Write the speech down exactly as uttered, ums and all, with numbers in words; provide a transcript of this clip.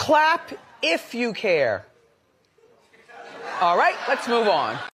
Clap if you care. All right, let's move on.